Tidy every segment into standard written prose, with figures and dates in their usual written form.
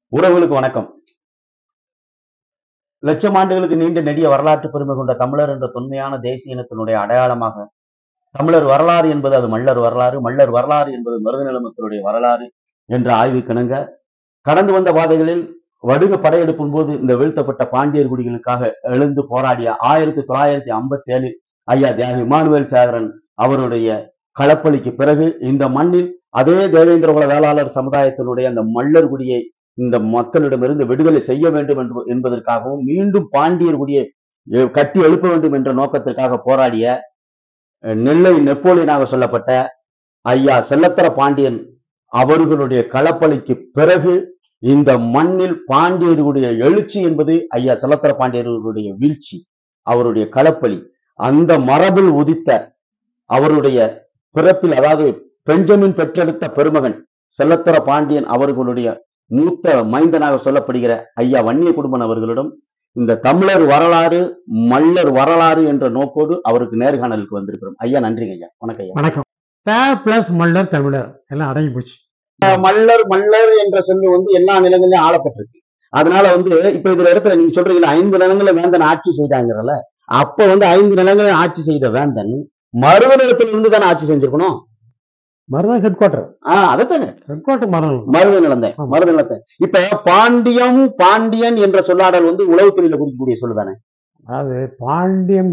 உறவுகளுக்கு வணக்கம். லட்சம் ஆண்டுகளுக்கு நீண்ட நெடிய வரலாற்று பெருமை கொண்ட தமிழர் என்ற தொன்மையான தேசிய இனத்தினுடைய அடையாளமாக தமிழர் வரலாறு என்பது அது மல்லர் வரலாறு, மல்லர் வரலாறு என்பது மருதநில மக்களுடைய வரலாறு என்ற ஆய்வுக்கிணங்க கடந்து வந்த பாதைகளில் வடுக படையெடுப்பின் போது இந்த வீழ்த்தப்பட்ட பாண்டியர் குடிகளுக்காக எழுந்து போராடிய 1957 ஐயா தியாகி இமானுவேல் சேகரன் அவருடைய களப்பலிக்கு பிறகு இந்த மண்ணில் அதே தேவேந்திர குல வேளாளர் சமுதாயத்தினுடைய அந்த மல்லர் குடியை இந்த மக்களிடமிருந்து விடுதலை செய்ய வேண்டும் என்பதற்காகவும் மீண்டும் பாண்டியர் குடியை கட்டி எழுப்ப வேண்டும் என்ற நோக்கத்திற்காக போராடிய நெல்லை நெப்போலியனாக சொல்லப்பட்ட ஐயா செல்லத்தர பாண்டியன் அவர்களுடைய களப்பலிக்கு பிறகு இந்த மண்ணில் பாண்டியர்களுடைய எழுச்சி என்பது ஐயா செல்லத்தர பாண்டியர்களுடைய வீழ்ச்சி, அவருடைய களப்பலி. அந்த மரபில் உதித்த அவருடைய பிறப்பில், அதாவது பெஞ்சமின் பெற்றெடுத்த பெருமகன் செல்லத்தர பாண்டியன் அவர்களுடைய மூத்த மைந்தனாக சொல்லப்படுகிற ஐயா வன்னிய குடும்பன் அவர்களிடம் இந்த தமிழர் வரலாறு மல்லர் வரலாறு என்ற நோக்கோடு அவருக்கு நேர்காணலுக்கு வந்திருக்கிறோம். ஐயா நன்றிங்க ஐயா. வணக்கம் ஐயா. வணக்கம். பிளஸ் மல்லர் தமிழர் எல்லாம் அடங்கி போச்சு. மல்லர் மல்லர் என்ற சொல்லு எல்லா நிலங்களிலும் ஆளப்பட்டிருக்கு. அதனால இப்ப இதுல இடத்துல நீங்க சொல்றீங்களா 5 நிலங்களை வேந்தன் ஆட்சி செய்தாங்கறல, அப்ப 5 நிலங்களை ஆட்சி செய்த வேந்தன் மருத நிலத்துல இருந்து தானே ஆட்சி செஞ்சிருக்கணும். மருத ஹெட் குவார்டர். அதைத்தானே ஹெட் குவார்டர் மருத நிலத்தை. இப்ப பாண்டியன் என்ற சொல்லாடல் உளவுத்துறையில குறிக்கக்கூடிய சொல்லுதானே. அதாவது பாண்டியம்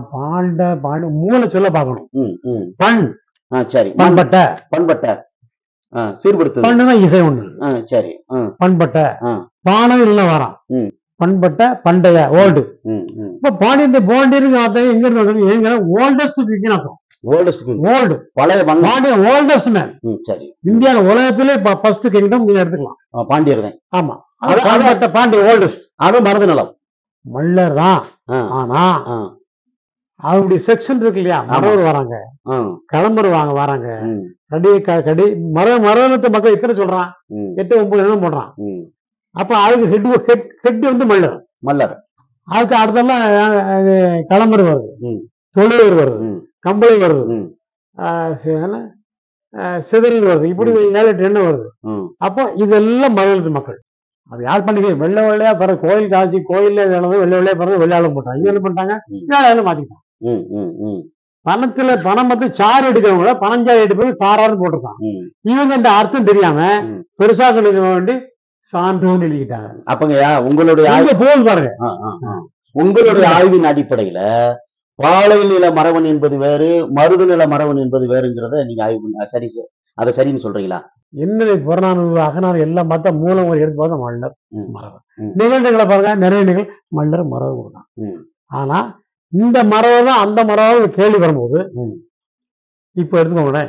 மூல சொல்ல பார்க்கணும். பண் சரி, பண்பட்ட சீர்படுத்து பண்ணுனா இசை ஒண்ணு. சரி, பண்பட்ட பானை இல்ல வரான். பண்பட்ட பண்டைய ஓல்டு. இப்ப பாண்டியருக்கு அர்த்தம் எங்க இருந்து ஓல்டஸ்ட் அர்த்தம். ஓல்டு பழைய பாண்டியன் ஓல்டஸ்ட் மேன். சரி, இந்தியாவில் உலகத்திலே ஃபர்ஸ்ட் கிங்டம் நீங்க எடுத்துக்கலாம் பாண்டியர் தான். ஆமா, பாண்டிய ஓல்டஸ்ட். அது மருத நிலம் மல்லர் தான். ஆனா அவருடைய செக்ஷன் இருக்கு இல்லையா, மரவர் வராங்க, கிளம்பர் வராங்க, கடி மரவனத்தை மக்கள் எத்தனை சொல்றான், 8-9 நிலம் போடுறான். அப்ப அதுக்கு ஹெட் மல்லர். அதுக்கு அடுத்தெல்லாம் கிளம்பர் வருது, தொழிலர் வருது, கம்பளை வருது, சிதறல் வருது, இப்படி 7-8 எண்ணம் வருது. அப்போ இதெல்லாம் மரவனத்து மக்கள். அது யார் பண்ணிக்க வெள்ளை வெள்ளையா பிறகு கோயில் காசி கோயில்ல வெள்ளை வெள்ளையா பிறகு வெள்ளையாளம் போட்டாங்க. இங்க என்ன பண்ணிட்டாங்க, வேலையாளம் மாத்திட்டாங்க. பணம் சாறு எடுக்கிறவங்கள பனஞ்சாறு எடுப்பது சாரான்னு போட்டிருக்கான். இவங்க இந்த அர்த்தம் தெரியாம பெருசா சொல்லிக்க வேண்டி சான்றோன்னு எழுதிட்டாங்க. அப்பங்கய்யா உங்களுடைய போல் பாருங்க, உங்களுடைய ஆய்வின் அடிப்படையில பாலை நில மரவன் என்பது வேறு, மருது நில மரவன் என்பது வேறுங்கிறத நீங்க ஆய்வு சரி, அதை சரின்னு சொல்றீங்களா? என்னுடைய புறநானூறு அகநாறு எல்லாம் பார்த்தா மூலம் எடுத்து பார்த்தா மல்லர் மரவன். நிகழ்வுகளை பாருங்க, நிறைய நிகழ் மல்லர் மரவன் தான். ஆனா இந்த மரவை தான் அந்த மரவை கேள்வி வரும்போது இப்ப எடுத்துக்கோங்களேன்,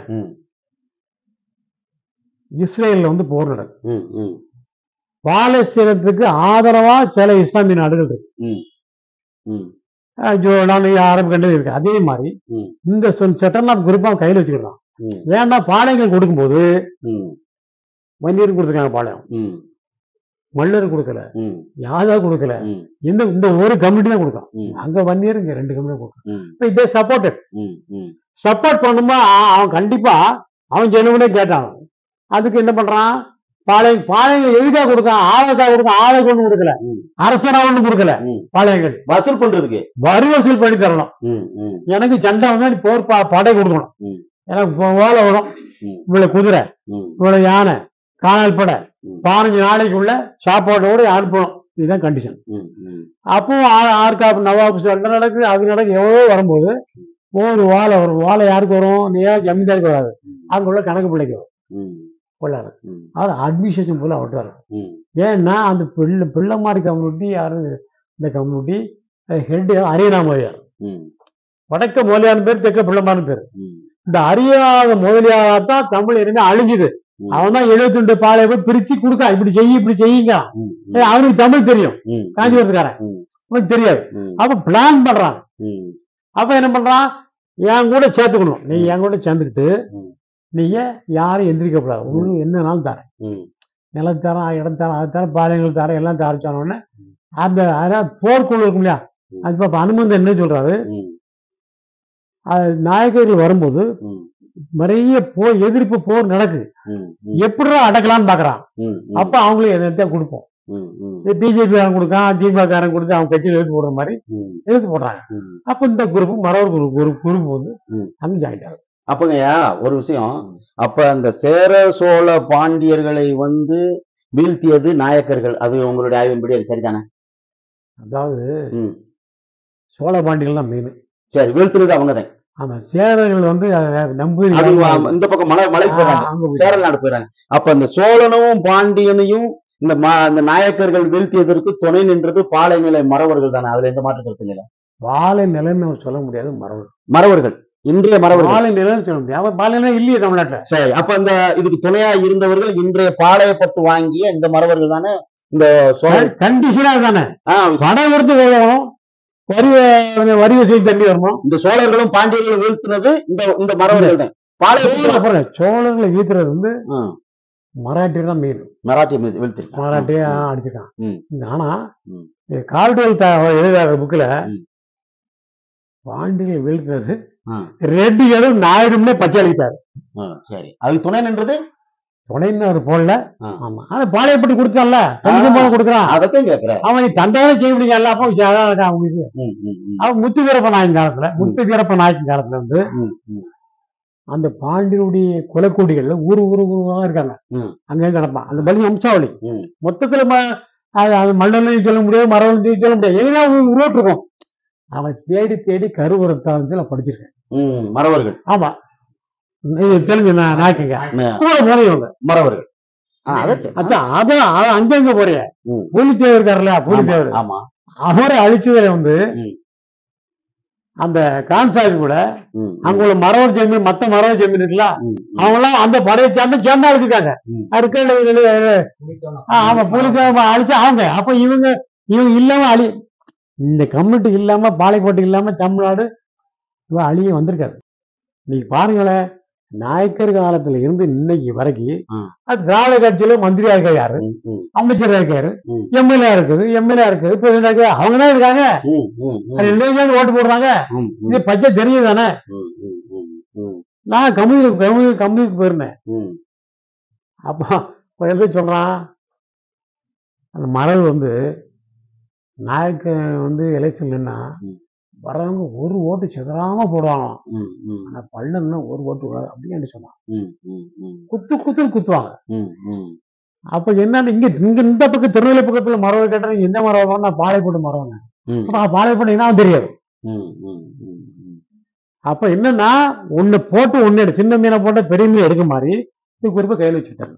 இஸ்ரேல்ல போர் நடக்குது. பாலஸ்தீனத்துக்கு ஆதரவா சில இஸ்லாமிய நாடுகள் இருக்கு, ஜோர்டான், அரபு கண்டது இருக்கு. அதே மாதிரி இந்த செட்டர்லாம் குறிப்பா கையில் வச்சுக்கிட்டான். ஏன்னா பாளையங்கள் கொடுக்கும்போது வன்னியருக்கு கொடுத்துருக்காங்க பாளையம், மல்லர் கொடுக்கல, யாதா கொடுக்கல, இந்த ஒரு கமிட்டி தான் கொடுத்தான். அங்க வன்னியர், இங்க 2 கமிட்டி கொடுத்தான். இதே சப்போர்ட் பண்ணும்போது அவன் கண்டிப்பா அவன் ஜெனுவனே கேட்டான். அதுக்கு என்ன பண்றான், பாளையங்கள் எதுக்காக கொடுத்தான், ஆளுக்காக கொடுத்தான். ஆளை கொண்டு கொடுக்கல, அரசனா ஒண்ணு கொடுக்கல, பாளையங்கள் வசூல் பண்றதுக்கு வரி வசூல் பண்ணி தரணும். எனக்கு சண்டை வந்தா போர் படை கொடுக்கணும், எனக்கு ஓலை வரும், இவ்வளவு குதிரை, இவ்வளவு யானை, காலால் படை, 15 நாளைக்குள்ள சாப்பாடோடு அனுப்பணும். இதுதான் கண்டிஷன். அப்போ ஆர்காப் நவாப் சண்டை நடக்குது, அது நடக்குது, எவ்வளவோ வரும்போது ஒரு ஓலை வரும். ஓலை யாருக்கு வரும், நீயா ஜமீன்தாருக்கு வராது, அங்க உள்ள கணக்கு பிள்ளைக்கு வரும். கொள்ளாது, அது அட்மினிஸ்ட்ரேஷன் போல அவட்டாரு. ஏன்னா அந்த பிள்ளைமாரி கம்யூனிட்டி யாரு, இந்த கம்யூனிட்டி ஹெட் அரியணா மொழியார், வடக்க மொழியார் பேர், தெற்க பிள்ளைமாரின் பேர். இந்த அறியாத முதலியாரத்தான் தமிழ் இருந்து அழிஞ்சுது. அவன் தான் 72 பாளைய போய் பிரிச்சு கொடுத்தா, இப்படி செய்யுங்க. அவனுக்கு தமிழ் தெரியும், காஞ்சிபுரத்துக்காரன், அவனுக்கு தெரியாது. அப்ப பிளான் பண்றான். அப்ப என்ன பண்றான், என் கூட சேர்த்துக்கணும், நீ என் கூட சேர்ந்துக்கிட்டு நீங்க யாரும் எந்திரிக்கப்படாது, உங்களுக்கு என்னன்னாலும் தரேன், நிலத்தரம், இடம் தரம், அது தரம், பாளையங்கள் தரம், எல்லாம் தரச்சானோன்னு அந்த போர்க்குழு இருக்கும் இல்லையா, அது இப்ப அனுமந்தன் என்ன சொல்றாரு, நாயக்கர்கள் வரும்போது நிறைய போர் எதிர்ப்பு போர் நடக்குது. எப்படிடா அடக்கலாம்னு பாக்குறான். அப்ப அவங்களும் எதை கொடுப்போம். பிஜேபி காரன் கொடுக்கான், திமுக காரன் கொடுத்து அவங்க கட்சியில் எழுத்து போடுற மாதிரி எழுத்து போடுறாங்க. அப்ப இந்த குரூப் மறவர் குரூப் வந்து அங்க ஜாயின் ஆகும். அப்பங்கய்யா ஒரு விஷயம், அப்ப அந்த சேர சோழ பாண்டியர்களை வந்து வீழ்த்தியது நாயக்கர்கள், அது உங்களுடைய ஆய்வின்படி அது சரிதானே? அதாவது சோழ பாண்டியர்கள் தான் மெயின். சரி, வீழ்த்துறது அவங்கதான். ஆமா, சேரர்கள் வந்து நம்பி இந்த பக்கம் மலை போயிடறாங்க, சேரல் நாடு போயிடறாங்க. அப்ப அந்த சோழனும் பாண்டியனையும் இந்த நாயக்கர்கள் வீழ்த்தியதற்கு துணை நின்றது பாலைநிலை மறவர்கள் தானே? அதுல எந்த மாற்றம் கருத்துங்களா? பாலை நிலைன்னு சொல்ல முடியாது. மறவர்கள் இன்றைய மறவர்கள் பாலை நிலைன்னு சொல்ல முடியாது. பாலைநிலை இல்லையே தமிழ்நாட்டுல. சரி, அப்ப அந்த இதுக்கு துணையா இருந்தவர்கள் இன்றைய பாளையப்பட்டு வாங்கிய இந்த மறவர்கள் தானே? இந்த கண்டிஷனா தானே படம் கொடுத்து வரணும், வரி வசூல் தண்ணி வரணும். இந்த சோழர்களும் பாண்டியர்களும் வீழ்த்தினது இந்த மறவர்கள் தான். பாளைய சோழர்களை வீழ்த்துறது வந்து மராட்டியர் தான் மெயின். மராட்டிய அடிச்சுக்கான். ஆனா கால்டுவெல் எழுதாத புக்ல பாண்டியர்கள் வீழ்த்துறது ரெட்டிகளும் நாயுடுமே பச்சை அளித்தாரு. சரி, அது துணை நின்றது துணைன்னு அவர் போடல. ஆமா, ஆனா பாளையப்பட்டு கொடுத்தான்ல, கொடுக்குறான். அதைத்தான் கேட்கிறேன். அவன் தந்தாலும் செய்ய முடியாது. அப்போ அவங்களுக்கு அவன் முத்து வீரப்ப நாயக்கன் காலத்துல வந்து அந்த பாண்டியருடைய குலக்கோடிகள்ல ஊருவா இருக்காங்க. அங்கே கிடப்பான் அந்த பலி வம்சாவளி. மொத்தத்துல மல்லனையும் சொல்ல முடியாது, மரவனையும் சொல்ல முடியாது, எல்லாம் உருவாட்டு இருக்கும். அவன் தேடி தேடி கருவரத்தான் படிச்சிருக்கேன் மறவர்கள். ஆமா, தெலுங்கு நாயக்கங்க கூட போனவங்க மறவர்கள். அதான் அங்கங்க போறிய பூலித்தேவர் இருக்காருல்ல, பூலித்தேவர் அவரை அழிச்சதுல வந்து அந்த கான்சாமி கூட அங்க உள்ள மரவர் ஜமீன், மத்த மரவர் ஜமீன் இருக்குல்ல, அவங்க எல்லாம் அந்த படையை சேர்ந்தா அழிச்சிருக்காங்க. ஆமா, பூலித்தேவர் அழிச்சா அவங்க. அப்ப இவங்க இல்லாம இந்த கம்யூனிட்டி இல்லாம, பாளையப்பட்டு இல்லாம தமிழ்நாடு அழிய வந்திருக்காரு. நீங்க பாருங்களேன், நாயக்கர் காலத்துல இருந்து இன்னைக்கு வரைக்கும் அது திராவிட கட்சியில மந்திரியா இருக்காரு, யாரு அமைச்சரா இருக்காரு, எம்எல்ஏ இருக்குது, பிரசிடண்ட் இருக்கு, அவங்கதான் இருக்காங்க. ஓட்டு போடுறாங்க. இது பச்சை தெரியுதானே? நான் கம்யூனிக்கு போயிருந்தேன். அப்போ எது சொல்றான், அந்த மரல் வந்து நாயக்க வந்து எலெக்ஷன் நின்னா வர்றவங்க ஒரு ஓட்டு சிதறாம போடுவாங்க. ஆனா பள்ளம்னா ஒரு ஓட்டு கூடாது அப்படின்னு சொன்னான். குத்துன்னு குத்துவாங்க. அப்ப என்னன்னு இங்க இந்த பக்கம் திருநெல்வேலி பக்கத்துல மரம் கேட்டாங்க, எந்த மரம்? நான் பாளையப்பட்டு மரம். பாளையப்பட்டு என்ன தெரியாது. அப்ப என்னன்னா ஒண்ணு போட்டு ஒண்ணு சின்ன மீனை போட்ட பெரிய மீன் எடுக்க மாதிரி குறிப்பா கையில் வச்சுட்டாரு.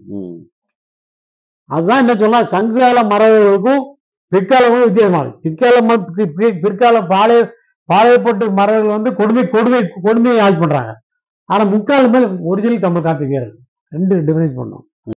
அதுதான் என்ன சொல்லலாம், சங்ககால மரங்களுக்கும் பிற்காலமும் வித்தியாசமாகும். பிற்கால பாளையப்பட்டு மரங்கள் வந்து கொடுமையை ஆட்சி பண்றாங்க. ஆனா முக்கால் மேல் ஒரிஜினல் தமிழ் காப்பி வேறு. ரெண்டு டிஃபரன்ஸ் பண்ணோம்.